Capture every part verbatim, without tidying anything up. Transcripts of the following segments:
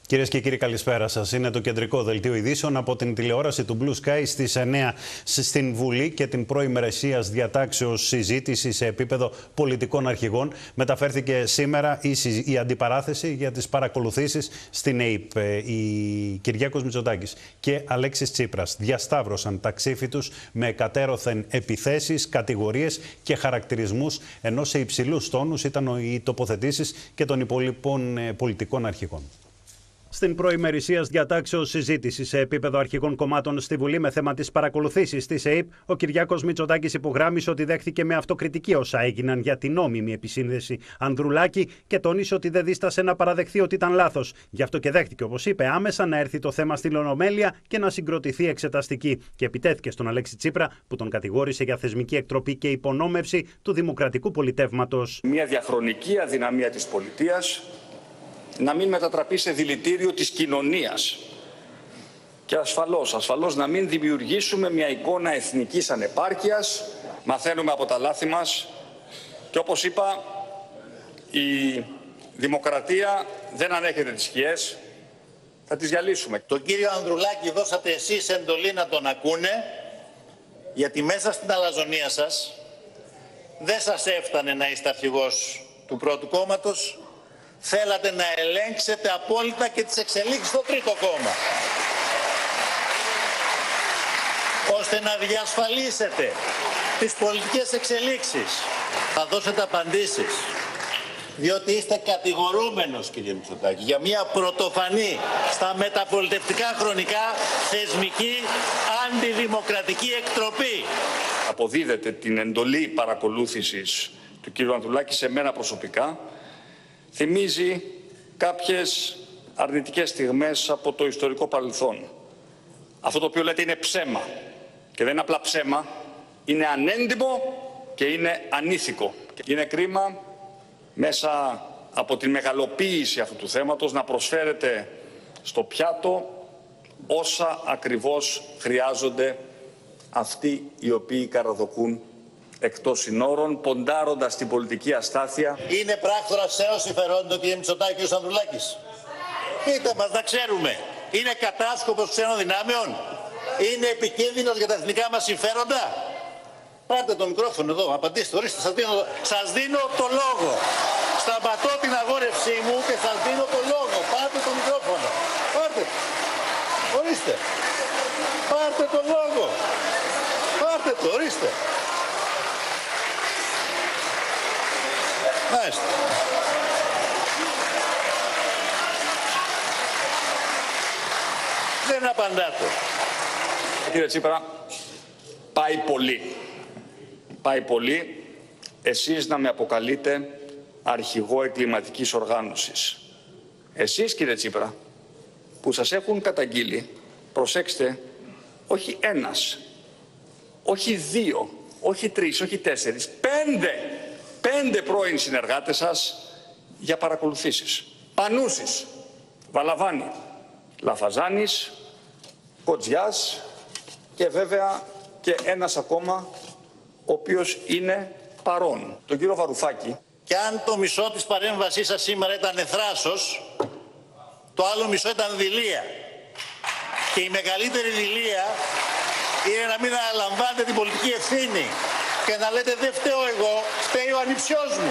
Κυρίες και κύριοι, καλησπέρα σας. Είναι το κεντρικό δελτίο ειδήσεων από την τηλεόραση του Blue Sky στις εννέα στην Βουλή και την προημερησίας διατάξεως συζήτηση σε επίπεδο πολιτικών αρχηγών. Μεταφέρθηκε σήμερα η, η αντιπαράθεση για τις παρακολουθήσεις στην ΕΙΠ. Οι Κυριάκος Μητσοτάκης και Αλέξης Τσίπρας διασταύρωσαν τα ξύφη τους με εκατέρωθεν επιθέσεις, κατηγορίες και χαρακτηρισμούς, ενώ σε υψηλούς τόνους ήταν οι τοποθετήσεις και των υπόλοιπων πολιτικών αρχηγών. Στην προημερησίας διατάξεως συζήτηση σε επίπεδο αρχηγών κομμάτων στη Βουλή με θέμα τις παρακολουθήσεις της ΕΙΠ, ο Κυριάκος Μητσοτάκης υπογράμμισε ότι δέχθηκε με αυτοκριτική όσα έγιναν για την νόμιμη επισύνδεση Ανδρουλάκη και τόνισε ότι δεν δίστασε να παραδεχθεί ότι ήταν λάθος. Γι' αυτό και δέχτηκε, όπως είπε, άμεσα να έρθει το θέμα στην Ολομέλεια και να συγκροτηθεί εξεταστική. Και επιτέθηκε στον Αλέξη Τσίπρα, που τον κατηγόρησε για θεσμική εκτροπή και υπονόμευση του δημοκρατικού πολιτεύματος. Μια διαχρονική αδυναμία της πολιτείας να μην μετατραπεί σε δηλητήριο της κοινωνίας. Και ασφαλώς, ασφαλώς να μην δημιουργήσουμε μια εικόνα εθνικής ανεπάρκειας. Μαθαίνουμε από τα λάθη μας και όπως είπα, η δημοκρατία δεν ανέχεται τις σκιές, θα τις διαλύσουμε. Τον κύριο Ανδρουλάκη δώσατε εσείς εντολή να τον ακούνε, γιατί μέσα στην αλαζονία σας δεν σας έφτανε να είστε αρχηγός του πρώτου κόμματος. Θέλατε να ελέγξετε απόλυτα και τις εξελίξεις στο τρίτο κόμμα, ώστε να διασφαλίσετε τις πολιτικές εξελίξεις. Θα δώσετε απαντήσεις, διότι είστε κατηγορούμενος, κύριε Μητσοτάκη, για μια πρωτοφανή στα μεταπολιτευτικά χρονικά θεσμική αντιδημοκρατική εκτροπή. Αποδίδεται την εντολή παρακολούθησης του κύριου Ανδρουλάκη σε μένα προσωπικά. Θυμίζει κάποιες αρνητικές στιγμές από το ιστορικό παρελθόν. Αυτό το οποίο λέτε είναι ψέμα. Και δεν είναι απλά ψέμα, είναι ανέντιμο και είναι ανήθικο. Είναι κρίμα μέσα από την μεγαλοποίηση αυτού του θέματος να προσφέρετε στο πιάτο όσα ακριβώς χρειάζονται αυτοί οι οποίοι καραδοκούν εκτός συνόρων, ποντάροντας την πολιτική αστάθεια. Είναι πράκτορας ξένων συμφερόντων, κύριε Μητσοτάκη, ο Ανδρουλάκης? Πείτε μας να ξέρουμε. Είναι κατάσκοπος ξένων δυνάμεων? Είναι επικίνδυνος για τα εθνικά μας συμφέροντα? Πάρτε το μικρόφωνο εδώ, απαντήστε, ορίστε, σας δίνω, σας δίνω το λόγο. Σταματώ την αγόρευσή μου και σας δίνω το λόγο. Πάρτε το μικρόφωνο. Πάρτε. Ορίστε. Πάρτε το λόγο. Πάρτε το, ορίστε. Μάλιστα. Δεν απαντάτε. Κύριε Τσίπρα, πάει πολύ. Πάει πολύ εσείς να με αποκαλείτε αρχηγό εγκληματικής οργάνωσης. Εσείς, κύριε Τσίπρα, που σας έχουν καταγγείλει, προσέξτε, όχι ένας, όχι δύο, όχι τρεις, όχι τέσσερις, πέντε, πέντε πρώην συνεργάτες σας για παρακολουθήσεις. Πανούσης, Βαλαβάνη, Λαφαζάνης, Κοτζιάς και βέβαια και ένας ακόμα ο οποίος είναι παρόν, τον κύριο Βαρουφάκη. Και αν το μισό της παρέμβασής σας σήμερα ήταν θράσος, το άλλο μισό ήταν δειλία. Και η μεγαλύτερη δειλία είναι να μην αναλαμβάνετε την πολιτική ευθύνη και να λέτε δεν φταίω εγώ, φταίει ο ανιψιός μου.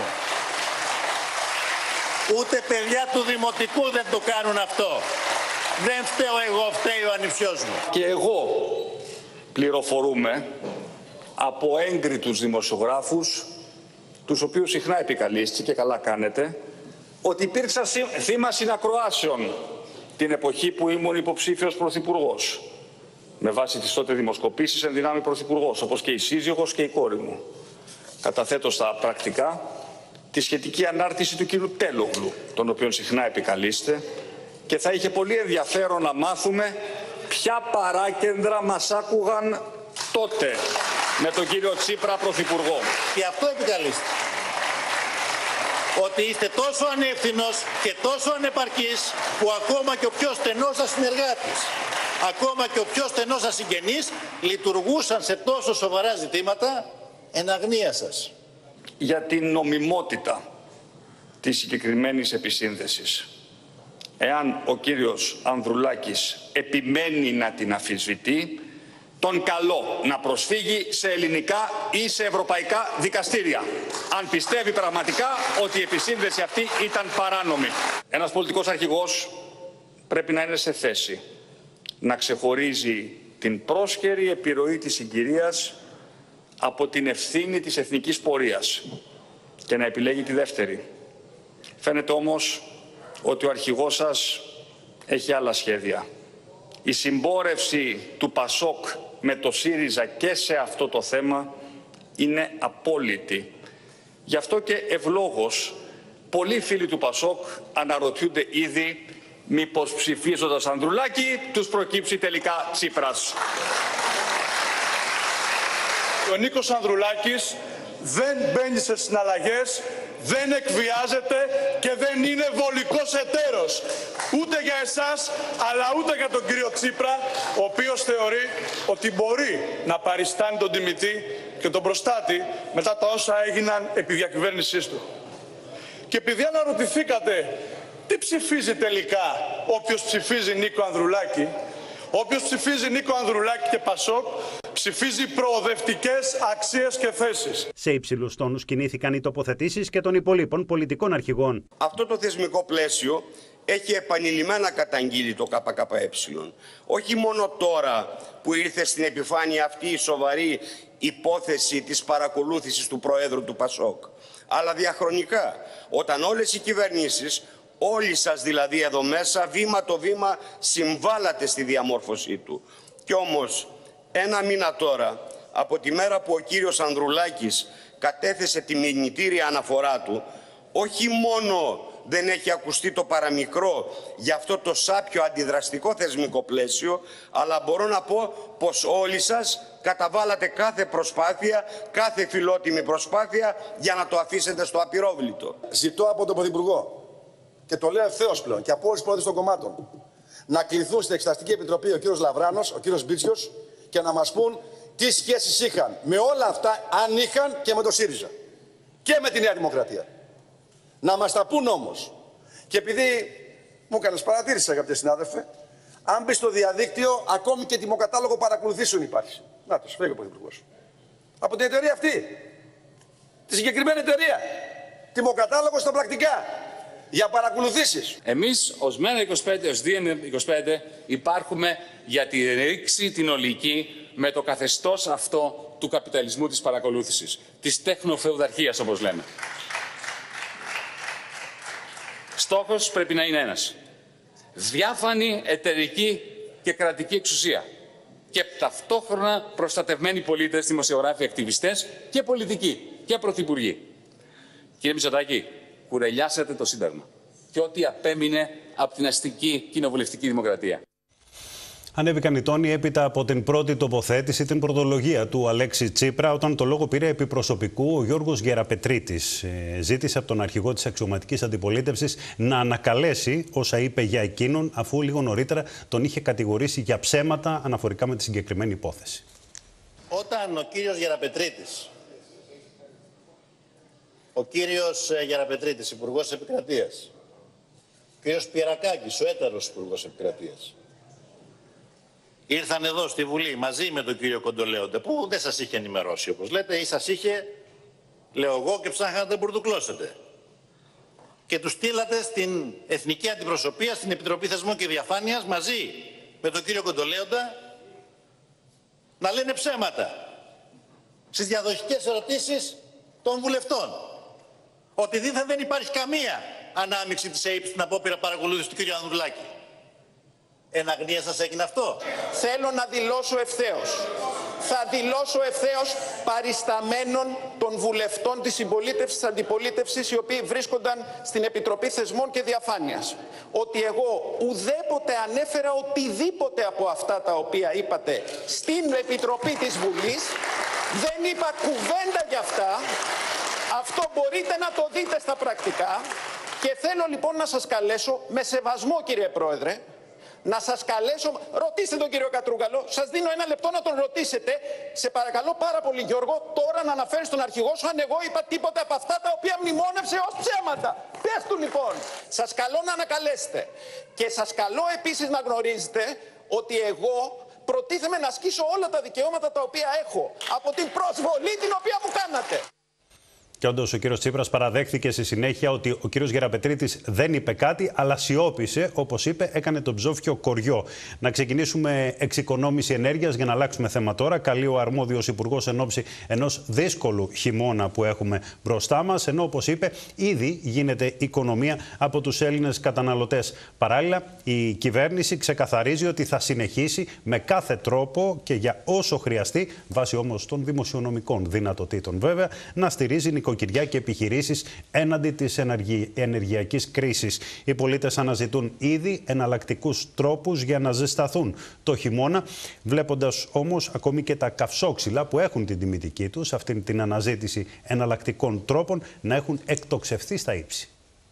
Ούτε παιδιά του δημοτικού δεν το κάνουν αυτό. Δεν φταίω εγώ, φταίει ο ανιψιός μου. Και εγώ πληροφορούμε από έγκριτους δημοσιογράφους, τους οποίους συχνά επικαλείστε και καλά κάνετε, ότι υπήρξα θύμα συνακροάσεων την εποχή που ήμουν υποψήφιος πρωθυπουργός. Με βάση τις τότε δημοσκοπήσεις εν δυνάμει πρωθυπουργός, όπως και η σύζυγος και η κόρη μου. Καταθέτω στα πρακτικά τη σχετική ανάρτηση του κύριου Τέλογλου, τον οποίον συχνά επικαλείστε, και θα είχε πολύ ενδιαφέρον να μάθουμε ποια παράκεντρα μας άκουγαν τότε με τον κύριο Τσίπρα πρωθυπουργό. Και αυτό επικαλείστε. Ότι είστε τόσο ανεύθυνος και τόσο ανεπαρκής που ακόμα και ο πιο στενός σας συνεργάτης, ακόμα και ο πιο στενός σας συγγενής λειτουργούσαν σε τόσο σοβαρά ζητήματα εν αγνία σας. Για την νομιμότητα της συγκεκριμένης επισύνδεσης. εάν ο κύριος Ανδρουλάκης επιμένει να την αμφισβητεί, τον καλώ να προσφύγει σε ελληνικά ή σε ευρωπαϊκά δικαστήρια, αν πιστεύει πραγματικά ότι η επισύνδεση αυτή ήταν παράνομη. Ένας πολιτικός αρχηγός πρέπει να είναι σε θέση να ξεχωρίζει την πρόσχερη επιρροή της συγκυρίας από την ευθύνη της εθνικής πορείας και να επιλέγει τη δεύτερη. Φαίνεται όμως ότι ο αρχηγός σας έχει άλλα σχέδια. Η συμπόρευση του Πασόκ με το ΣΥΡΙΖΑ και σε αυτό το θέμα είναι απόλυτη. Γι' αυτό και ευλόγως πολλοί φίλοι του Πασόκ αναρωτιούνται ήδη μήπως ψηφίζοντας Ανδρουλάκη τους προκύψει τελικά Τσίπρας. Ο Νίκος Ανδρουλάκης δεν μπαίνει σε συναλλαγές, δεν εκβιάζεται και δεν είναι βολικός εταίρος. Ούτε για εσάς, αλλά ούτε για τον κύριο Τσίπρα, ο οποίος θεωρεί ότι μπορεί να παριστάνει τον τιμητή και τον προστάτη μετά τα όσα έγιναν επί διακυβέρνησής του. Και επειδή αναρωτηθήκατε τι ψηφίζει τελικά όποιος ψηφίζει Νίκο Ανδρουλάκη, όποιος ψηφίζει Νίκο Ανδρουλάκη και Πασόκ, ψηφίζει προοδευτικές αξίες και θέσεις. Σε υψηλούς τόνους κινήθηκαν οι τοποθετήσεις και των υπολείπων πολιτικών αρχηγών. Αυτό το θεσμικό πλαίσιο έχει επανειλημμένα καταγγείλει το ΚΚΕ. Όχι μόνο τώρα που ήρθε στην επιφάνεια αυτή η σοβαρή υπόθεση της παρακολούθησης του Προέδρου του Πασόκ, αλλά διαχρονικά, όταν όλες οι κυβερνήσεις, όλοι σας δηλαδή εδώ μέσα, βήμα το βήμα συμβάλατε στη διαμόρφωσή του. Κι όμως, ένα μήνα τώρα, από τη μέρα που ο κύριος Ανδρουλάκης κατέθεσε τη μηνυτήρια αναφορά του, όχι μόνο δεν έχει ακουστεί το παραμικρό για αυτό το σάπιο αντιδραστικό θεσμικό πλαίσιο, αλλά μπορώ να πω πως όλοι σας καταβάλατε κάθε προσπάθεια, κάθε φιλότιμη προσπάθεια για να το αφήσετε στο απειρόβλητο. Ζητώ από τον Πρωθυπουργό, και το λέω ευθέως πλέον, και από όλους τους πρόεδρους των κομμάτων, να κληθούν στην Εξεταστική Επιτροπή ο κύριος Λαβράνος, ο κύριος Μπίτσιος, και να μας πούν τι σχέσεις είχαν με όλα αυτά, αν είχαν, και με το ΣΥΡΙΖΑ και με τη Νέα Δημοκρατία. Να μας τα πούν όμως. Και επειδή μου έκανες παρατήρηση, αγαπητέ συνάδελφε, αν μπει στο διαδίκτυο, ακόμη και τιμοκατάλογο παρακολουθήσεων υπάρχει. Να το φύγει ο Πρωθυπουργός. Από την εταιρεία αυτή. Τη συγκεκριμένη εταιρεία. Τιμοκατάλογο στα πρακτικά. Για παρακολουθήσεις. Εμείς ως ΜΕΡΑ είκοσι πέντε, ως ΔΙΕΝ είκοσι πέντε υπάρχουμε για τη ρήξη την ολική με το καθεστώς αυτό του καπιταλισμού της παρακολούθησης, της τεχνοφεουδαρχίας όπως λέμε. Στόχος πρέπει να είναι ένας. Διάφανη εταιρική και κρατική εξουσία και ταυτόχρονα προστατευμένοι πολίτες, δημοσιογράφοι, ακτιβιστές και πολιτικοί και πρωθυπουργοί. Κύριε Μητσοτάκη, κουρελιάσατε το Σύνταγμα και ό,τι απέμεινε από την αστική κοινοβουλευτική δημοκρατία. Ανέβηκαν οι τόνοι έπειτα από την πρώτη τοποθέτηση, την πρωτολογία του Αλέξη Τσίπρα, όταν το λόγο πήρε επί προσωπικού ο Γιώργος Γεραπετρίτης. Ε, ζήτησε από τον αρχηγό της αξιωματικής αντιπολίτευσης να ανακαλέσει όσα είπε για εκείνον, αφού λίγο νωρίτερα τον είχε κατηγορήσει για ψέματα αναφορικά με τη συγκεκριμένη υπόθεση. Όταν ο κύριος Γεραπετρίτης, ο κύριος Γεραπετρίτης, Υπουργός Επικρατείας, ο κύριος Πιερακάκης, ο έτερος Υπουργός Επικρατείας, ήρθαν εδώ στη Βουλή μαζί με τον κύριο Κοντολέοντα, που δεν σας είχε ενημερώσει όπως λέτε, ή σας είχε, λέω εγώ, και ψάχνατε να μπουρδουκλώσετε. Και τους στείλατε στην Εθνική Αντιπροσωπεία, στην Επιτροπή Θεσμών και Διαφάνειας, μαζί με τον κύριο Κοντολέοντα, να λένε ψέματα στις διαδοχικές ερωτήσεις των βουλευτών. Ότι δίθεν δεν υπάρχει καμία ανάμειξη της ΕΕΠ στην απόπειρα παρακολούθηση του κ. Ανδρουλάκη. Εν αγνία σας έγινε αυτό. Θέλω να δηλώσω ευθέως. Θα δηλώσω ευθέως παρισταμένων των βουλευτών της συμπολίτευσης, της αντιπολίτευσης, οι οποίοι βρίσκονταν στην Επιτροπή Θεσμών και Διαφάνειας, ότι εγώ ουδέποτε ανέφερα οτιδήποτε από αυτά τα οποία είπατε στην Επιτροπή της Βουλής. Δεν είπα κουβέντα για αυτά. Αυτό μπορείτε να το δείτε στα πρακτικά. Και θέλω λοιπόν να σας καλέσω, με σεβασμό κύριε Πρόεδρε, να σας καλέσω, ρωτήστε τον κύριο Κατρούγκαλο, σας δίνω ένα λεπτό να τον ρωτήσετε, σε παρακαλώ πάρα πολύ Γιώργο, τώρα να αναφέρει στον αρχηγό σου αν εγώ είπα τίποτα από αυτά τα οποία μνημόνευσε ως ψέματα. Πες του λοιπόν, σας καλώ να ανακαλέσετε. Και σας καλώ επίσης να γνωρίζετε ότι εγώ προτίθεμαι να ασκήσω όλα τα δικαιώματα τα οποία έχω από την προσβολή την οποία μου κάνατε. Και όντως ο κύριος Τσίπρας παραδέχθηκε στη συνέχεια ότι ο κύριος Γεραπετρίτης δεν είπε κάτι, αλλά σιώπησε, όπως είπε, έκανε τον ψόφιο κοριό. Να ξεκινήσουμε εξοικονόμηση ενέργειας για να αλλάξουμε θέμα τώρα. Καλεί ο αρμόδιος υπουργός εν ώψη ενός δύσκολου χειμώνα που έχουμε μπροστά μας, ενώ όπως είπε, ήδη γίνεται οικονομία από τους Έλληνες καταναλωτές. Παράλληλα, η κυβέρνηση ξεκαθαρίζει ότι θα συνεχίσει με κάθε τρόπο και για όσο χρειαστεί, βάσει όμως των δημοσιονομικών δυνατοτήτων βέβαια, να στηρίζει νοικοκυριά και επιχειρήσεις έναντι της ενεργειακής κρίσης. Οι πολίτες αναζητούν ήδη εναλλακτικούς τρόπους για να ζεσταθούν το χειμώνα, βλέποντας όμως ακόμη και τα καυσόξυλα που έχουν την τιμητική τους, αυτήν την αναζήτηση εναλλακτικών τρόπων, να έχουν εκτοξευθεί στα ύψη.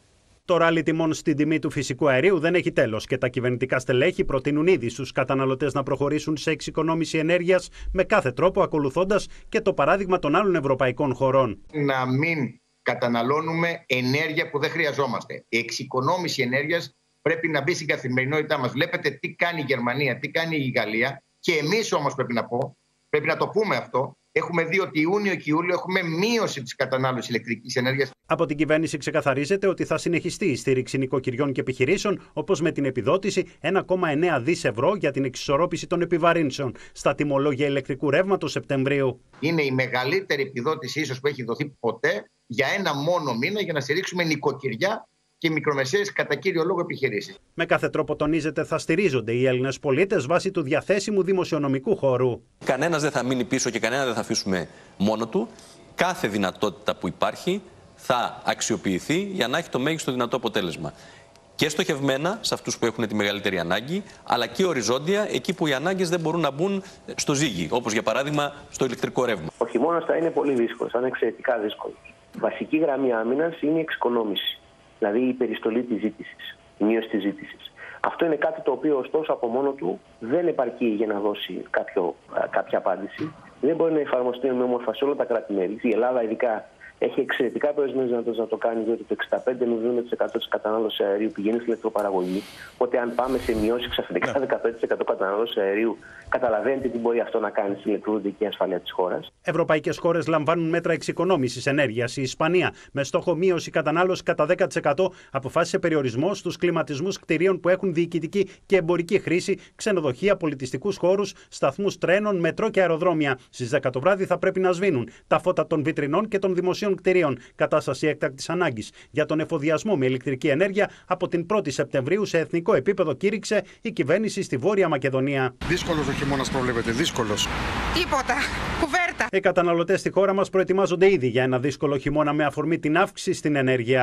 Το ράλι τιμών στην τιμή του φυσικού αερίου δεν έχει τέλος και τα κυβερνητικά στελέχη προτείνουν ήδη στους καταναλωτές να προχωρήσουν σε εξοικονόμηση ενέργειας με κάθε τρόπο, ακολουθώντας και το παράδειγμα των άλλων ευρωπαϊκών χωρών. Να μην καταναλώνουμε ενέργεια που δεν χρειαζόμαστε. Η εξοικονόμηση ενέργειας πρέπει να μπει στην καθημερινότητά μας. Βλέπετε τι κάνει η Γερμανία, τι κάνει η Γαλλία, και εμείς όμως πρέπει να πω, πρέπει να το πούμε αυτό. Έχουμε δει ότι Ιούνιο και Ιούλιο έχουμε μείωση της κατανάλωσης ηλεκτρικής ενέργειας. Από την κυβέρνηση ξεκαθαρίζεται ότι θα συνεχιστεί η στήριξη νοικοκυριών και επιχειρήσεων, όπως με την επιδότηση ένα κόμμα εννέα δισεκατομμύρια ευρώ για την εξισορρόπηση των επιβαρύνσεων στα τιμολόγια ηλεκτρικού ρεύματος Σεπτεμβρίου. Είναι η μεγαλύτερη επιδότηση ίσως που έχει δοθεί ποτέ για ένα μόνο μήνα για να στηρίξουμε νοικοκυριά και μικρομεσαίες κατά κύριο λόγο επιχειρήσεις. Με κάθε τρόπο, τονίζεται, θα στηρίζονται οι Έλληνες πολίτες βάσει του διαθέσιμου δημοσιονομικού χώρου. Κανένας δεν θα μείνει πίσω και κανένα δεν θα αφήσουμε μόνο του. Κάθε δυνατότητα που υπάρχει θα αξιοποιηθεί για να έχει το μέγιστο δυνατό αποτέλεσμα. Και στοχευμένα σε αυτούς που έχουν τη μεγαλύτερη ανάγκη, αλλά και οριζόντια εκεί που οι ανάγκες δεν μπορούν να μπουν στο ζύγι, όπως για παράδειγμα στο ηλεκτρικό ρεύμα. Ο χειμώνας θα είναι πολύ δύσκολος, θα είναι εξαιρετικά δύσκολος. Η βασική γραμμή άμυνας είναι η εξοικονόμηση. Δηλαδή η περιστολή της ζήτησης, η μείωση της ζήτησης. Αυτό είναι κάτι το οποίο ωστόσο από μόνο του δεν επαρκεί για να δώσει κάποιο, κάποια απάντηση. Δεν μπορεί να εφαρμοστεί με όμορφα σε όλα τα κράτη-μέλη. Η Ελλάδα ειδικά έχει εξαιρετικά περιορισμένες δυνατότητες να το κάνει, διότι το εξήντα πέντε με εβδομήντα τοις εκατό της κατανάλωσης αερίου πηγαίνει στην ηλεκτροπαραγωγή. Οπότε, αν πάμε σε μειώσει ξαφνικά δεκαπέντε τοις εκατό κατανάλωσης αερίου, καταλαβαίνετε τι μπορεί αυτό να κάνει στην ηλεκτροδοτική ασφάλεια της χώρας. Ευρωπαϊκές χώρες λαμβάνουν μέτρα εξοικονόμησης ενέργειας. Η Ισπανία, με στόχο μείωση κατανάλωση κατά δέκα τοις εκατό, αποφάσισε περιορισμό στους κλιματισμούς κτηρίων που έχουν διοικητική και εμπορική χρήση, ξενοδοχεία, πολιτιστικούς χώρους, σταθμούς τρένων, μετρό και αεροδρόμια. Στις δέκα το βράδυ θα πρέπει να σβήνουν τα φώτα των βιτρινών και των δημοσίων κτηρίων. Κατάσταση έκτακτης ανάγκης για τον εφοδιασμό με ηλεκτρική ενέργεια από την πρώτη Σεπτεμβρίου σε εθνικό επίπεδο, κήρυξε η κυβέρνηση στη Βόρεια Μακεδονία. Δύσκολος ο χειμώνας προβλέπεται, δύσκολος. Τίποτα. Κουβέρτα. Οι καταναλωτές στη χώρα μας προετοιμάζονται ήδη για ένα δύσκολο χειμώνα με αφορμή την αύξηση στην ενέργεια.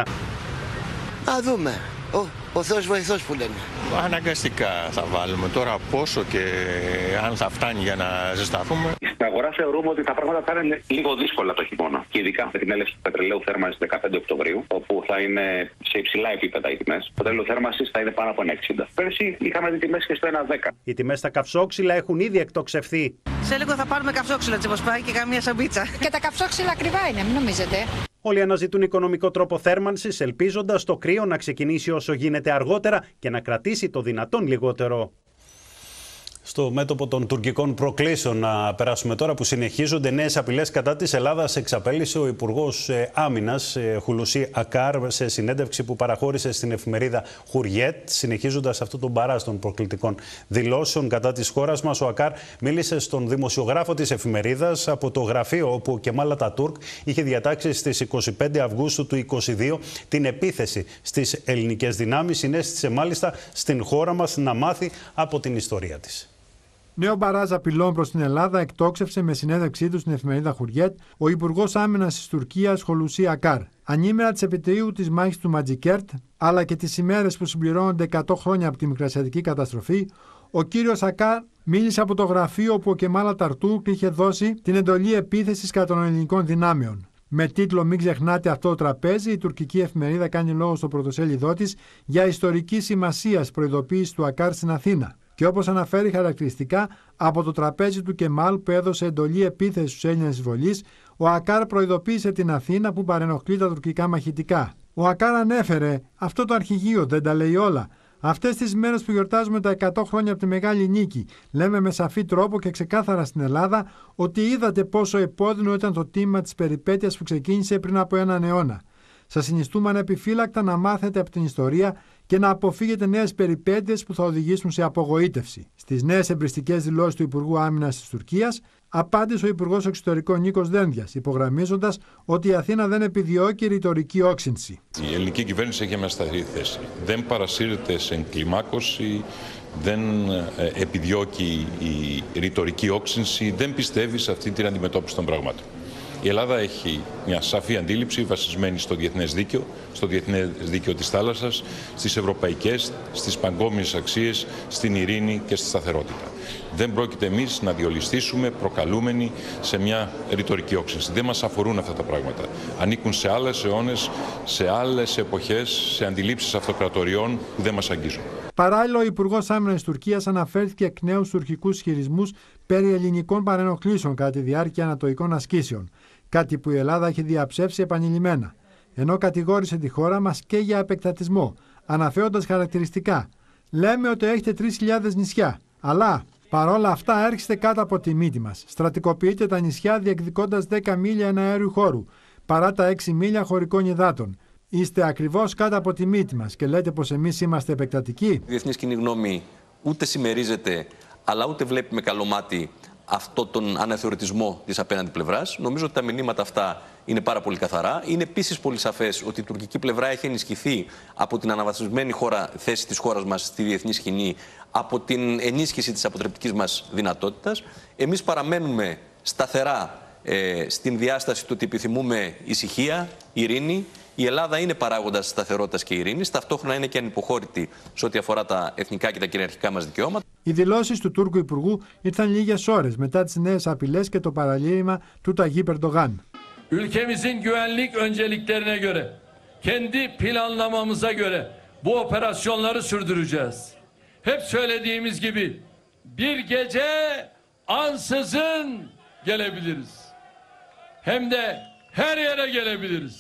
Α, δούμε. Ο, ο Θεός βοηθός που λένε. Αναγκαστικά θα βάλουμε. Τώρα πόσο και αν θα φτάνει για να ζεσταθούμε. Στην αγορά θεωρούμε ότι τα πράγματα θα είναι λίγο δύσκολα το χειμώνα. Και ειδικά με την έλευση του πετρελαίου θέρμανσης δεκαπέντε Οκτωβρίου, όπου θα είναι σε υψηλά επίπεδα οι τιμές. Το πετρέλαιο θέρμανσης θα είναι πάνω από ένα εξήντα. Πέρσι είχαμε δει τιμές και στο ένα δέκα. Οι τιμές στα καυσόξυλα έχουν ήδη εκτοξευθεί. Σε λίγο θα πάρουμε καυσόξυλα, όπως πάει και καμία σαμπίτσα. Και τα καυσόξυλα ακριβά είναι, μην νομίζετε. Όλοι αναζητούν οικονομικό τρόπο θέρμανσης, ελπίζοντας το κρύο να ξεκινήσει όσο γίνεται αργότερα και να κρατήσει το δυνατόν λιγότερο. Στο μέτωπο των τουρκικών προκλήσεων να περάσουμε τώρα, που συνεχίζονται νέες απειλές κατά της Ελλάδας, εξαπέλυσε ο Υπουργός Άμυνας Χουλουσί Ακάρ σε συνέντευξη που παραχώρησε στην εφημερίδα Χουριέτ. Συνεχίζοντας αυτό τον παρά των προκλητικών δηλώσεων κατά της χώρας μας, ο Ακάρ μίλησε στον δημοσιογράφο της εφημερίδας από το γραφείο όπου ο Κεμάλ Ατατούρκ είχε διατάξει στις είκοσι πέντε Αυγούστου του είκοσι δύο την επίθεση στις ελληνικές δυνάμεις. Συνέστησε μάλιστα στην χώρα μας να μάθει από την ιστορία της. Νέο μπαράζ απειλών προς την Ελλάδα εκτόξευσε με συνέντευξή του στην εφημερίδα Χουριέτ ο Υπουργός Άμυνας της Τουρκίας Χουλουσί Ακάρ. Ανήμερα της επιτείου της μάχης του Ματζικέρτ, αλλά και τις ημέρες που συμπληρώνονται εκατό χρόνια από τη μικρασιατική καταστροφή, ο κύριος Ακάρ μίλησε από το γραφείο όπου ο Κεμάλ Ατατούρκ είχε δώσει την εντολή επίθεσης κατά των ελληνικών δυνάμεων. Με τίτλο «Μην ξεχνάτε αυτό το τραπέζι», η τουρκική εφημερίδα κάνει λόγο στο πρωτοσέλιδό της για ιστορική σημασίας προειδοποίηση του Ακάρ στην Αθήνα. Και όπως αναφέρει χαρακτηριστικά, από το τραπέζι του Κεμάλ που έδωσε εντολή επίθεση στους Έλληνες εισβολείς, ο Ακάρ προειδοποίησε την Αθήνα που παρενοχλεί τα τουρκικά μαχητικά. Ο Ακάρ ανέφερε: «Αυτό το αρχηγείο δεν τα λέει όλα. Αυτές τις μέρες που γιορτάζουμε τα εκατό χρόνια από τη Μεγάλη Νίκη, λέμε με σαφή τρόπο και ξεκάθαρα στην Ελλάδα ότι είδατε πόσο επώδυνο ήταν το τίμημα της περιπέτειας που ξεκίνησε πριν από έναν αιώνα. Σας συνιστούμε ανεπιφύλακτα να μάθετε από την ιστορία και να αποφύγετε νέες περιπέτειες που θα οδηγήσουν σε απογοήτευση». Στις νέες εμπριστικές δηλώσεις του Υπουργού Άμυνας της Τουρκίας, απάντησε ο Υπουργός Εξωτερικών Νίκος Δένδιας, υπογραμμίζοντας ότι η Αθήνα δεν επιδιώκει ρητορική όξυνση. Η ελληνική κυβέρνηση έχει μια σταθερή θέση. Δεν παρασύρεται σε εγκλιμάκωση, δεν επιδιώκει η ρητορική όξυνση, δεν πιστεύει σε αυτή την αντιμετώπιση των πραγμάτων. Η Ελλάδα έχει μια σαφή αντίληψη βασισμένη στο διεθνές δίκαιο, στο διεθνές δίκαιο της θάλασσας, στις ευρωπαϊκές, στις παγκόσμιες αξίες, στην ειρήνη και στη σταθερότητα. Δεν πρόκειται εμείς να διολιστήσουμε προκαλούμενοι σε μια ρητορική όξυνση. Δεν μας αφορούν αυτά τα πράγματα. Ανήκουν σε άλλες αιώνες, σε άλλες εποχές, σε αντιλήψεις αυτοκρατοριών που δεν μας αγγίζουν. Παράλληλα, ο Υπουργός Άμυνας της Τουρκίας αναφέρθηκε εκ νέου στους τουρκικούς ισχυρισμούς περί ελληνικών παρενοχλήσεων κατά τη διάρκεια ανατοικών ασκήσεων, κάτι που η Ελλάδα έχει διαψεύσει επανειλημμένα, ενώ κατηγόρησε τη χώρα μας και για επεκτατισμό, αναφέροντας χαρακτηριστικά: «Λέμε ότι έχετε τρεις χιλιάδες νησιά, αλλά παρόλα αυτά έρχεστε κάτω από τη μύτη μας. Στρατικοποιείτε τα νησιά διεκδικώντας δέκα μίλια εναέριου χώρου, παρά τα έξι μίλια χωρικών υδάτων. Είστε ακριβώς κάτω από τη μύτη μας και λέτε πως εμείς είμαστε επεκτατικοί». Η διεθνής κοινή γνώμη ούτε συμμερίζεται, αλλά ούτε βλέπει με καλό μάτι αυτό τον αναθεωρητισμό της απέναντι πλευράς. Νομίζω ότι τα μηνύματα αυτά είναι πάρα πολύ καθαρά. Είναι επίσης πολύ σαφές ότι η τουρκική πλευρά έχει ενισχυθεί από την αναβαθμισμένη χώρα, θέση της χώρας μας στη διεθνή σκηνή, από την ενίσχυση της αποτρεπτικής μας δυνατότητας. Εμείς παραμένουμε σταθερά ε, στην διάσταση του ότι επιθυμούμε ησυχία, ειρήνη. Η Ελλάδα είναι παράγοντας σταθερότητας και ειρήνης, ταυτόχρονα είναι και ανυποχώρητη σε ό,τι αφορά τα εθνικά και τα κυριαρχικά μας δικαιώματα. Οι δηλώσεις του Τούρκου Υπουργού ήρθαν λίγες ώρες μετά τις νέες απειλές και το παραλήρημα του Ταγίπ Ερντογάν. Ülkemizin güvenlik önceliklerine göre, kendi planlamamıza göre bu operasyonları sürdüreceğiz. Hep söylediğimiz gibi bir gece ansızın gelebiliriz. Hem de her yere gelebiliriz.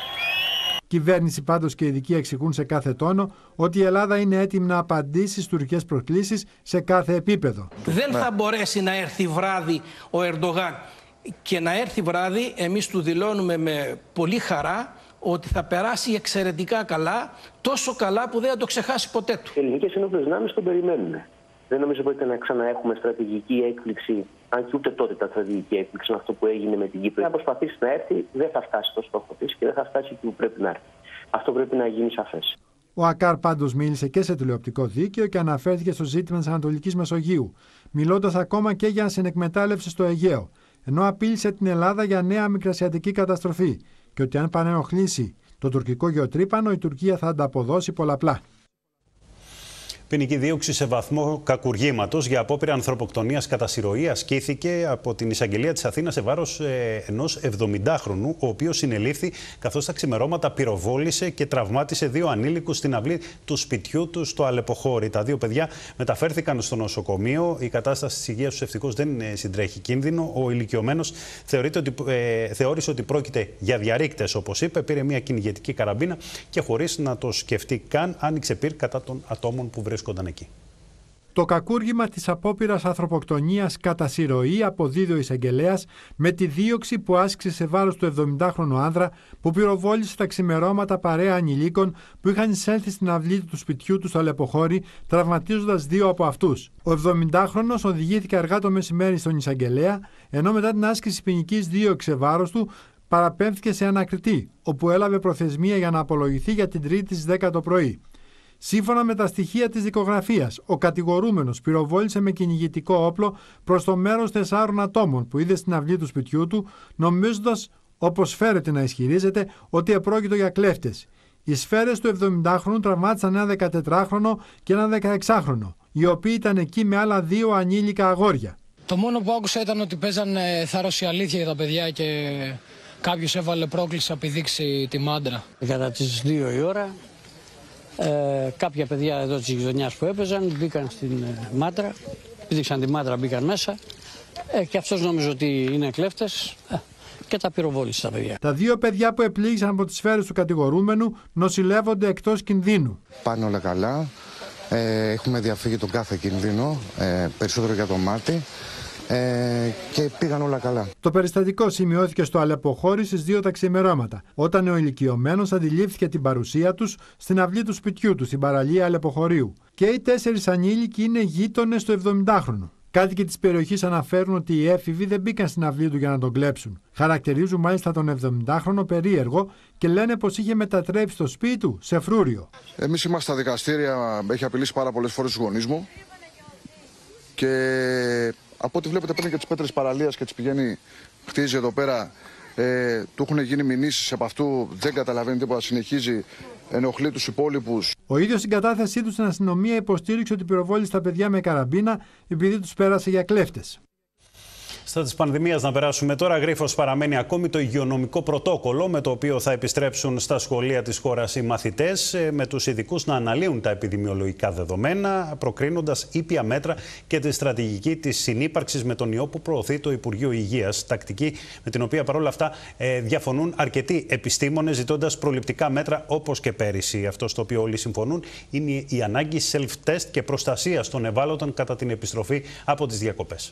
Κυβέρνηση πάντως και ειδικοί εξηγούν σε κάθε τόνο ότι η Ελλάδα είναι έτοιμη να απαντήσει στις τουρκικές προκλήσεις σε κάθε επίπεδο. Δεν θα μπορέσει να έρθει βράδυ ο Ερντογάν, και να έρθει βράδυ εμείς του δηλώνουμε με πολύ χαρά ότι θα περάσει εξαιρετικά καλά, τόσο καλά που δεν θα το ξεχάσει ποτέ του. Οι ελληνικές ενόπλες δυνάμεις τον περιμένουν. Δεν νομίζω ότι να ξαναέχουμε στρατηγική έκπληξη, αν και ούτε τότε ήταν στρατηγική έκπληξη αυτό που έγινε με την Κύπρο. Αν προσπαθήσει να έρθει, δεν θα φτάσει στο στόχο της και δεν θα φτάσει εκεί που πρέπει να έρθει. Αυτό πρέπει να γίνει σαφές. Ο Ακάρ πάντως μίλησε και σε τηλεοπτικό δίκαιο και αναφέρθηκε στο ζήτημα της Ανατολικής Μεσογείου, μιλώντας ακόμα και για συνεκμετάλλευση στο Αιγαίο, ενώ απείλησε την Ελλάδα για νέα μικρασιατική καταστροφή και ότι αν πανενοχλήσει το τουρκικό γεωτρύπανο, η Τουρκία θα ανταποδώσει πολλαπλά. Ποινική δίωξη σε βαθμό κακουργήματος για απόπειρα ανθρωποκτονίας κατά συρροή ασκήθηκε από την εισαγγελία της Αθήνας σε βάρος ε, ενός εβδομηντάχρονου, ο οποίος συνελήφθη καθώς τα ξημερώματα πυροβόλησε και τραυμάτισε δύο ανήλικους στην αυλή του σπιτιού του στο Αλεποχώρι. Τα δύο παιδιά μεταφέρθηκαν στο νοσοκομείο. Η κατάσταση της υγείας τους ευτυχώς δεν συντρέχει κίνδυνο. Ο ηλικιωμένος θεωρείται ότι, ε, θεώρησε ότι πρόκειται για διαρρήκτες, όπως είπε. Πήρε μια κυνηγετική καραμπίνα και χωρίς να το σκεφτεί καν άνοιξε πυρ κατά των ατόμων που βρίσκονταν εκεί. Το κακούργημα της απόπειρας ανθρωποκτονίας κατά συρροή αποδίδει ο εισαγγελέας με τη δίωξη που άσκησε σε βάρος του εβδομηντάχρονου άνδρα που πυροβόλησε τα ξημερώματα παρέα ανηλίκων που είχαν εισέλθει στην αυλή του σπιτιού του στο Αλεποχώρι, τραυματίζοντας δύο από αυτούς. Ο εβδομηντάχρονος οδηγήθηκε αργά το μεσημέρι στον εισαγγελέα, ενώ μετά την άσκηση ποινικής δίωξης σε βάρος του παραπέμφθηκε σε ανακριτή, όπου έλαβε προθεσμία για να απολογηθεί για την Τρίτη στις δέκα το πρωί. Σύμφωνα με τα στοιχεία της δικογραφίας, ο κατηγορούμενος πυροβόλησε με κυνηγητικό όπλο προς το μέρος τεσσάρων ατόμων που είδε στην αυλή του σπιτιού του, νομίζοντας, όπως φέρεται να ισχυρίζεται, ότι επρόκειτο για κλέφτες. Οι σφαίρες του εβδομηντάχρονου τραυμάτισαν ένα δεκατετράχρονο και ένα δεκαεξάχρονο, οι οποίοι ήταν εκεί με άλλα δύο ανήλικα αγόρια. Το μόνο που άκουσα ήταν ότι παίζανε θάρρος η αλήθεια για τα παιδιά και κάποιος έβαλε πρόκληση να πηδήξει τη μάντρα. Κατά τις δύο η ώρα, ε, κάποια παιδιά εδώ της γειτονιάς που έπαιζαν μπήκαν στην ε, μάντρα, πήδηξαν τη μάντρα, μπήκαν μέσα ε, και αυτός νόμιζε ότι είναι κλέφτες ε, και τα πυροβόλησε τα παιδιά. Τα δύο παιδιά που επλήγησαν από τις σφαίρες του κατηγορούμενου νοσηλεύονται εκτός κινδύνου. Πάνε όλα καλά. Ε, έχουμε διαφύγει τον κάθε κίνδυνο, ε, περισσότερο για το μάτι. Ε, και πήγαν όλα καλά. Το περιστατικό σημειώθηκε στο Αλεποχώρι στις δύο τα ξημερώματα, όταν ο ηλικιωμένος αντιλήφθηκε την παρουσία τους στην αυλή του σπιτιού του στην παραλία Αλεποχωρίου. Και οι τέσσερις ανήλικοι είναι γείτονες του εβδομηντάχρονου. Κάτοικοι της περιοχής αναφέρουν ότι οι έφηβοι δεν μπήκαν στην αυλή του για να τον κλέψουν. Χαρακτηρίζουν μάλιστα τον εβδομηντάχρονο περίεργο και λένε πως είχε μετατρέψει το σπίτι του σε φρούριο. Εμείς είμαστε στα δικαστήρια, έχει απειλήσει πάρα πολλές φορές τους γονείς μου. Και από ό,τι βλέπετε παίρνει και τις πέτρες παραλίας και τις πηγαίνει, χτίζει εδώ πέρα. Ε, του έχουν γίνει μηνύσεις από αυτού, δεν καταλαβαίνει τίποτα, συνεχίζει, ενοχλεί τους υπόλοιπους. Ο ίδιος στην κατάθεσή του στην αστυνομία υποστήριξε ότι πυροβόλησε τα παιδιά με καραμπίνα επειδή τους πέρασε για κλέφτες. Στα της πανδημίας να περάσουμε τώρα. Γρίφος παραμένει ακόμη το υγειονομικό πρωτόκολλο με το οποίο θα επιστρέψουν στα σχολεία της χώρας οι μαθητές, με τους ειδικούς να αναλύουν τα επιδημιολογικά δεδομένα, προκρίνοντας ήπια μέτρα και τη στρατηγική της συνύπαρξης με τον ιό που προωθεί το Υπουργείο Υγείας. Τακτική με την οποία παρόλα αυτά διαφωνούν αρκετοί επιστήμονες, ζητώντας προληπτικά μέτρα όπως και πέρυσι. Αυτό στο οποίο όλοι συμφωνούν είναι η ανάγκη self-test και προστασίας των ευάλωτων κατά την επιστροφή από τις διακοπές.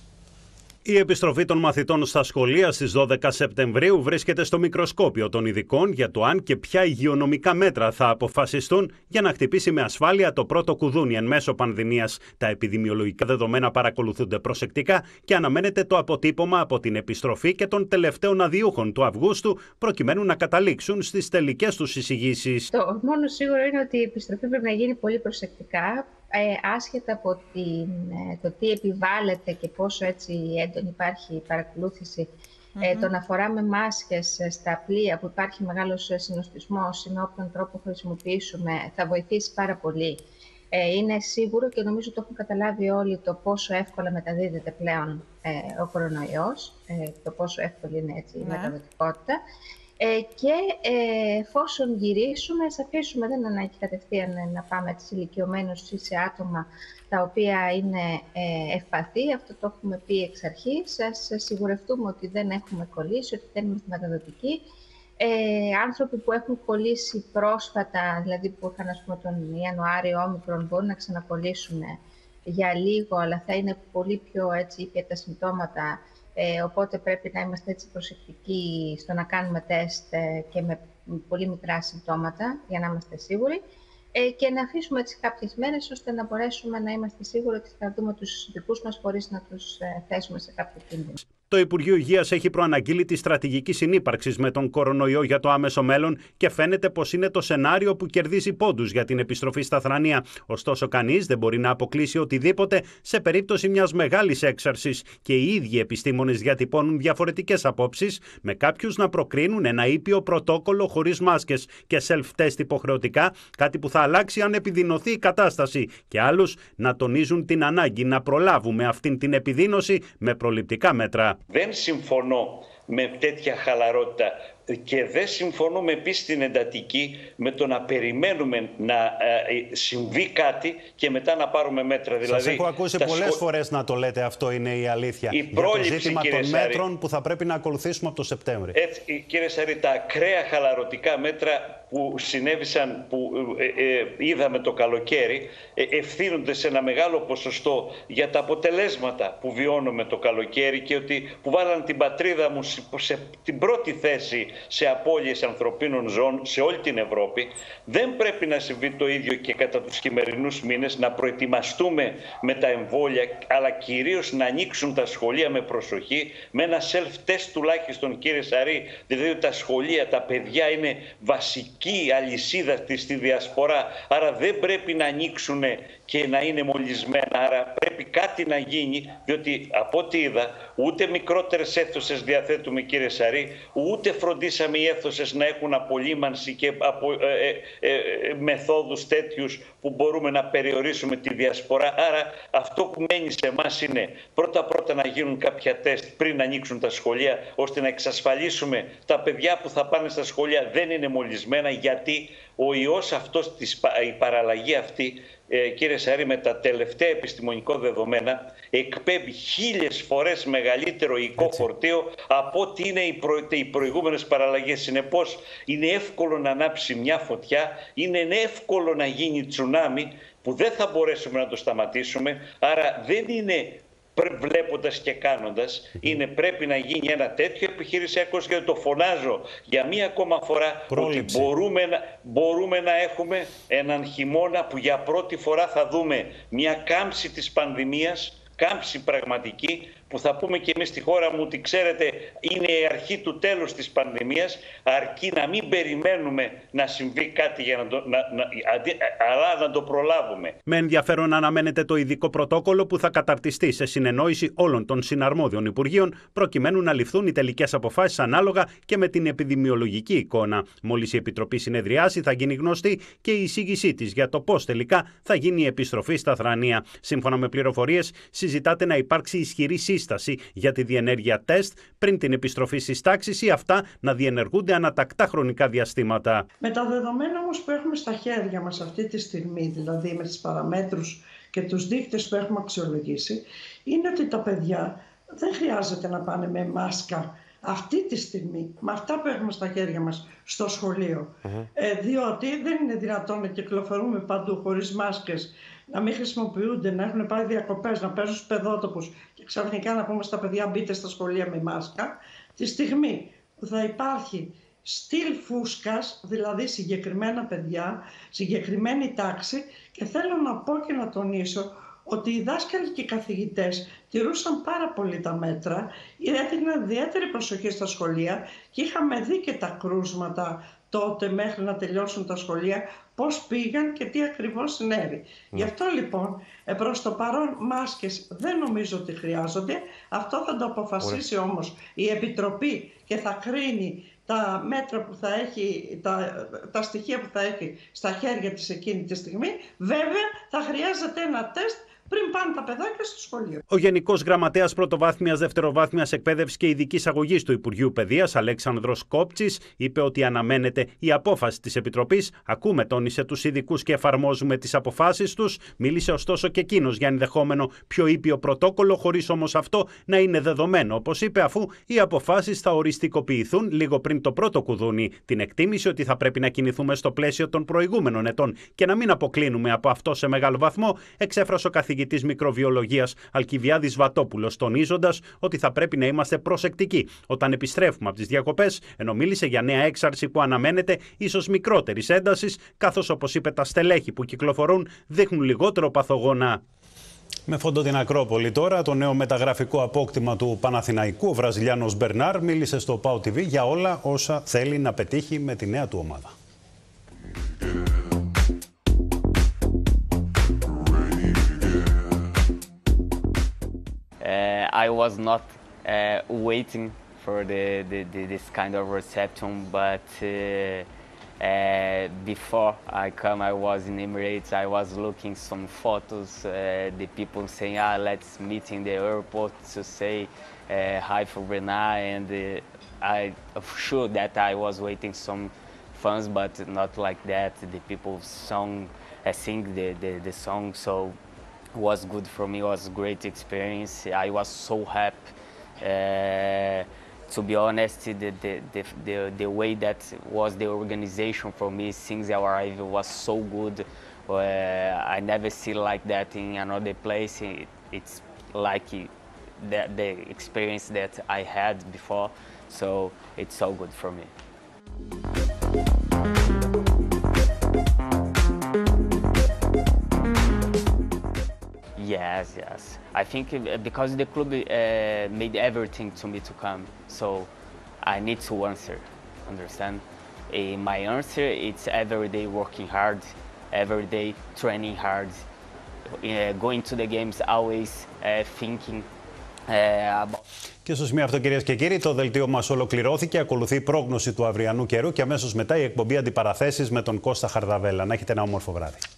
Η επιστροφή των μαθητών στα σχολεία στις δώδεκα Σεπτεμβρίου βρίσκεται στο μικροσκόπιο των ειδικών για το αν και ποια υγειονομικά μέτρα θα αποφασιστούν για να χτυπήσει με ασφάλεια το πρώτο κουδούνι εν μέσω πανδημίας. Τα επιδημιολογικά δεδομένα παρακολουθούνται προσεκτικά και αναμένεται το αποτύπωμα από την επιστροφή και των τελευταίων αδειούχων του Αυγούστου, προκειμένου να καταλήξουν στις τελικές τους εισηγήσεις. Το μόνο σίγουρο είναι ότι η επιστροφή πρέπει να γίνει πολύ προσεκτικά. Ε, άσχετα από την, το τι επιβάλλεται και πόσο έτσι έντονη υπάρχει η παρακολούθηση, mm-hmm. ε, το να φοράμε μάσκες στα πλοία που υπάρχει μεγάλος συνοστισμός ή με όποιον τρόπο χρησιμοποιήσουμε θα βοηθήσει πάρα πολύ. Ε, είναι σίγουρο και νομίζω το έχουν καταλάβει όλοι το πόσο εύκολα μεταδίδεται πλέον ε, ο κορονοϊός, ε, το πόσο εύκολη είναι έτσι, η ναι. μεταδοτικότητα. Ε, και ε, εφόσον γυρίσουμε, ας αφήσουμε, δεν ανάγκη κατευθείαν να πάμε σε ηλικιωμένους ή σε άτομα τα οποία είναι ε, ευπαθή. Αυτό το έχουμε πει εξ αρχής. Ας σιγουρευτούμε ότι δεν έχουμε κολλήσει, ότι δεν είμαστε μεταδοτικοί. Ε, άνθρωποι που έχουν κολλήσει πρόσφατα, δηλαδή που είχαν ας πούμε, τον Ιανουάριο όμικρον, μπορούν να ξανακολλήσουν για λίγο, αλλά θα είναι πολύ πιο έτσι, ήπια τα συμπτώματα. Ε, οπότε πρέπει να είμαστε έτσι προσεκτικοί στο να κάνουμε τεστ ε, και με πολύ μικρά συμπτώματα για να είμαστε σίγουροι ε, και να αφήσουμε έτσι κάποιες μέρες ώστε να μπορέσουμε να είμαστε σίγουροι ότι θα δούμε τους δικούς μας χωρίς να τους ε, θέσουμε σε κάποιο κίνδυνο. Το Υπουργείο Υγείας έχει προαναγγείλει τη στρατηγική συνύπαρξη με τον κορονοϊό για το άμεσο μέλλον και φαίνεται πως είναι το σενάριο που κερδίζει πόντους για την επιστροφή στα θρανία. Ωστόσο, κανείς δεν μπορεί να αποκλείσει οτιδήποτε σε περίπτωση μιας μεγάλης έξαρσης και οι ίδιοι επιστήμονες διατυπώνουν διαφορετικές απόψεις, με κάποιους να προκρίνουν ένα ήπιο πρωτόκολλο χωρίς μάσκες και self-test υποχρεωτικά, κάτι που θα αλλάξει αν επιδεινωθεί η κατάσταση, και άλλους να τονίζουν την ανάγκη να προλάβουμε αυτήν την επιδείνωση με προληπτικά μέτρα. Δεν συμφωνώ με τέτοια χαλαρότητα και δεν συμφωνούμε επίσης στην εντατική με το να περιμένουμε να ε, συμβεί κάτι και μετά να πάρουμε μέτρα. Σας δηλαδή, έχω ακούσει πολλές σχο... φορές να το λέτε, αυτό είναι η αλήθεια. Η για πρόληψη, το ζήτημα των Σαρή, μέτρων που θα πρέπει να ακολουθήσουμε από το Σεπτέμβρη. Έτσι, κύριε Σαρή, τα ακραία χαλαρωτικά μέτρα που συνέβησαν, που ε, ε, είδαμε το καλοκαίρι, ε, ευθύνονται σε ένα μεγάλο ποσοστό για τα αποτελέσματα που βιώνουμε το καλοκαίρι και ότι που βάλαν την πατρίδα μου σε την πρώτη θέση σε απώλειες ανθρωπίνων ζώων σε όλη την Ευρώπη. Δεν πρέπει να συμβεί το ίδιο και κατά τους χειμερινούς μήνες, να προετοιμαστούμε με τα εμβόλια, αλλά κυρίως να ανοίξουν τα σχολεία με προσοχή, με ένα self-test τουλάχιστον, κύριε Σαρή, δηλαδή τα σχολεία, τα παιδιά είναι βασική αλυσίδα στη διασπορά, άρα δεν πρέπει να ανοίξουν και να είναι μολυσμένα. Άρα πρέπει κάτι να γίνει, διότι από ό,τι είδα ούτε μικρότερες αίθουσες διαθέτουμε, κύριε Σαρή, ούτε φροντίσαμε οι αίθουσες να έχουν απολύμανση και απο, ε, ε, ε, μεθόδους τέτοιους που μπορούμε να περιορίσουμε τη διασπορά. Άρα αυτό που μένει σε εμάς είναι πρώτα-πρώτα να γίνουν κάποια τεστ πριν ανοίξουν τα σχολεία, ώστε να εξασφαλίσουμε τα παιδιά που θα πάνε στα σχολεία δεν είναι μολυσμένα, γιατί ο ιός αυτός, η παραλλαγή αυτή, ε, κύριε Σαρή, με τα τελευταία επιστημονικά δεδομένα εκπέμπει χίλιες φορές μεγαλύτερο οικό φορτίο από ό,τι είναι οι, προ... οι προηγούμενες παραλλαγές. Συνεπώς είναι εύκολο να ανάψει μια φωτιά, είναι εύκολο να γίνει τσουνάμι που δεν θα μπορέσουμε να το σταματήσουμε. Άρα δεν είναι βλέποντας και κάνοντας, είναι πρέπει να γίνει ένα τέτοιο επιχειρησιακό σχέδιο. Το φωνάζω για μία ακόμα φορά, πρόληψη. Ότι μπορούμε να, μπορούμε να έχουμε έναν χειμώνα που για πρώτη φορά θα δούμε μια κάμψη της πανδημίας, κάμψη πραγματική, που θα πούμε και εμείς στη χώρα μου ότι ξέρετε είναι η αρχή του τέλους της πανδημίας, αρκεί να μην περιμένουμε να συμβεί κάτι για να το, να, να, αλλά να το προλάβουμε. Με ενδιαφέρον αναμένεται το ειδικό πρωτόκολλο που θα καταρτιστεί σε συνεννόηση όλων των συναρμόδιων Υπουργείων, προκειμένου να ληφθούν οι τελικές αποφάσεις ανάλογα και με την επιδημιολογική εικόνα. Μόλις η Επιτροπή συνεδριάσει, θα γίνει γνωστή και η εισήγησή της για το πώς τελικά θα γίνει η επιστροφή στα θρανία. Σύμφωνα με πληροφορίες, συζητάται να υπάρξει ισχυρή σύσταση για τη διενέργεια τεστ πριν την επιστροφή στις τάξεις ή αυτά να διενεργούνται ανατακτά χρονικά διαστήματα. Με τα δεδομένα όμως που έχουμε στα χέρια μας αυτή τη στιγμή, δηλαδή με τις παραμέτρους και τους δείκτες που έχουμε αξιολογήσει, είναι ότι τα παιδιά δεν χρειάζεται να πάνε με μάσκα αυτή τη στιγμή, με αυτά που έχουμε στα χέρια μας στο σχολείο. Mm-hmm. Ε, διότι δεν είναι δυνατόν να κυκλοφορούμε παντού χωρίς μάσκες, να μην χρησιμοποιούνται, να έχουν πάει διακοπές, να παίζουν στους παιδότοπους και ξαφνικά να πούμε στα παιδιά μπείτε στα σχολεία με μάσκα. Τη στιγμή που θα υπάρχει στυλ φούσκας, δηλαδή συγκεκριμένα παιδιά, συγκεκριμένη τάξη, και θέλω να πω και να τονίσω ότι οι δάσκαλοι και οι καθηγητές τηρούσαν πάρα πολύ τα μέτρα, έδιναν ιδιαίτερη προσοχή στα σχολεία και είχαμε δει και τα κρούσματα τότε μέχρι να τελειώσουν τα σχολεία, πώς πήγαν και τι ακριβώς συνέβη. Mm. Γι' αυτό λοιπόν προς το παρόν μάσκες δεν νομίζω ότι χρειάζονται. Αυτό θα το αποφασίσει Ωραία. όμως η Επιτροπή και θα κρίνει τα μέτρα που θα έχει, τα, τα στοιχεία που θα έχει στα χέρια της εκείνη τη στιγμή. Βέβαια θα χρειάζεται ένα τεστ πριν πάνε τα παιδάκια στο σχολείο. Ο Γενικός Γραμματέας Πρωτοβάθμιας Δευτεροβάθμιας Εκπαίδευσης και Ειδικής Αγωγής του Υπουργείου Παιδείας, Αλέξανδρος Κόπτσης, είπε ότι αναμένεται η απόφαση της Επιτροπής. Ακούμε, τόνισε, τους ειδικούς και εφαρμόζουμε τις αποφάσεις τους. Μίλησε ωστόσο και εκείνος για ενδεχόμενο πιο ήπιο πρωτόκολλο, χωρίς όμως αυτό να είναι δεδομένο. Όπως είπε, αφού οι αποφάσεις θα οριστικοποιηθούν λίγο πριν το πρώτο κουδούνι. Την εκτίμηση ότι θα πρέπει να κινηθούμε στο πλαίσιο των προηγούμενων ετών και να μην αποκλίνουμε από αυτό σε μεγάλο βαθμό, εξέφρασε ο καθηγητής καθηγητής μικροβιολογίας Αλκιβιάδης Βατόπουλος, τονίζοντας ότι θα πρέπει να είμαστε προσεκτικοί όταν επιστρέφουμε από τις διακοπές, ενώ μίλησε για νέα έξαρση που αναμένεται ίσως μικρότερης έντασης, καθώς, όπως είπε, τα στελέχη που κυκλοφορούν δείχνουν λιγότερο παθογόνα. Με φόντο την Ακρόπολη τώρα, το νέο μεταγραφικό απόκτημα του Παναθηναϊκού, ο Βραζιλιάνος Μπερνάρ μίλησε στο ΠΑΟ τι βι για όλα όσα θέλει να πετύχει με τη νέα του ομάδα. Uh, I was not uh, waiting for the, the, the, this kind of reception, but uh, uh, before I come, I was in Emirates. I was looking some photos. Uh, the people saying, "Ah, let's meet in the airport to say uh, hi for Bernard," and uh, I sure that I was waiting some fans, but not like that. The people song, uh, sing the, the the song, so. Was good for me. It was a great experience. I was so happy. Uh, to be honest, the, the, the, the, the way that was the organization for me since I arrived was so good. Uh, I never see like that in another place. It, it's like the, the experience that I had before, so it's so good for me. Yes, yes. I think because the club uh, made everything to me to come, so I need to answer, understand? Uh, my answer, it's every day working hard, every day training hard, uh, going to the games always uh, thinking uh, about. Και στο σημείο αυτό, κυρίες και κύριοι, το δελτίο μας ολοκληρώθηκε. Ακολουθεί η πρόγνωση του αυριανού καιρού και αμέσως μετά η εκπομπή Αντιπαραθέσεις με τον Κώστα Χαρδαβέλα. Να έχετε ένα όμορφο βράδυ.